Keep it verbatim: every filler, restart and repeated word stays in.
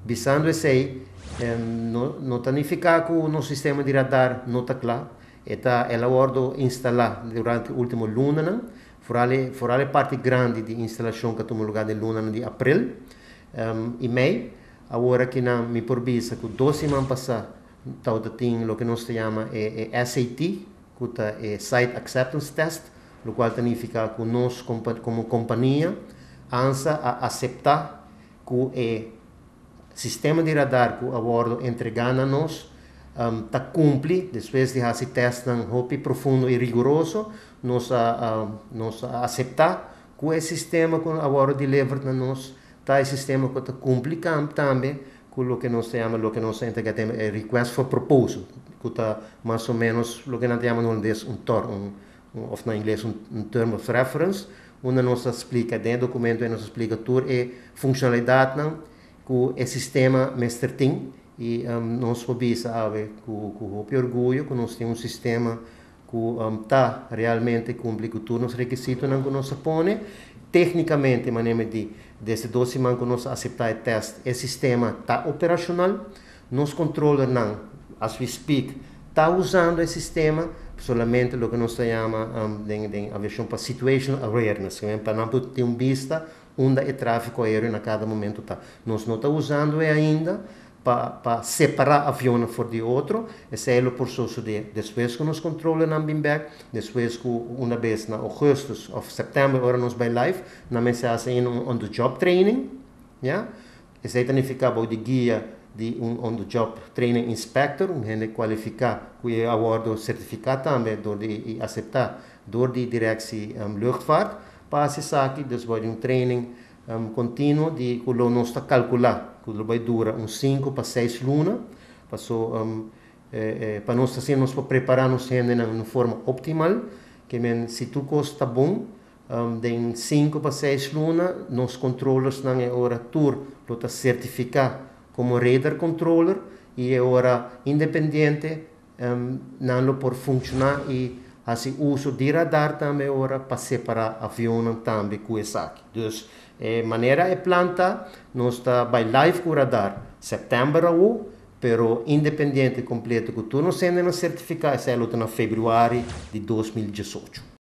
Visando esse aí, não não tá nem ficar com o nosso sistema de radar não tá claro. Eta ela ordo instalar durante o último luna, não? Forale forale parte grande de instalação que tomou lugar de luna de abril um, e maio. Agora que não me porbisa que duas semanas passadas tal tem o que nós chama é, é S A T, que é Site Acceptance Test, o qual significa que nós como companhia ansa a aceitar que é sistema de radar que a bordo entregando a nós um, tá cumpre, depois de fazer teste hopi profundo e rigoroso, nós a, uh, nós a aceitar que o sistema que a bordo deliver a nós tá sistema que tá cumpre também com o que nós chamamos, o que nós entregamos é request for proposal, que tá mais ou menos o que nós chamamos um tor, um, um, ou na inglês um, um term of reference, onde nós explica dentro do documento nós explica tudo é funcionalidade não que o sistema mestre tem e um, nós podemos saber com com orgulho que nós temos um sistema que está um, realmente cumpre com todos os requisitos que nós põe tecnicamente maneira de desde doze semanas que nós aceitar o teste o sistema está operacional nós controla não as we speak está usando o sistema solamente o que nós chamamos um, de, de a versão para situational awareness para não ter uma vista onde o tráfego aéreo a cada momento está. Nós não estamos usando ainda para separar avião for de outro, esse é o processo de depois que nós controlamos na Bimberg, depois que uma vez na agosto ou setembro, agora nós vai live, na mensagem um on-the-job training, yeah? Esse significa o de guia de um on-the-job training inspector, um gente qualificado, que é award certificado também, do de aceitar, do de direção um, luchtvaart, para acessar aqui, depois de um training um, contínuo, de que nós está calcular, que vai durar uns cinco para seis lunas, para um, eh, eh, para nós assim, nós preparar-nos de uma forma optimal, que men, se tudo está bom, um, de cinco para seis lunas, nós controllers não é hora tour, para certificar como radar controller, e é hora independente, um, não por funcionar e assim uso de radar também ora para separar avião também com esse aqui. Então, é maneira é planta, nós está by live com radar setembro ou, pero independente completo que tu não sendo no certificado, é luta na fevereiro de dois mil e dezoito.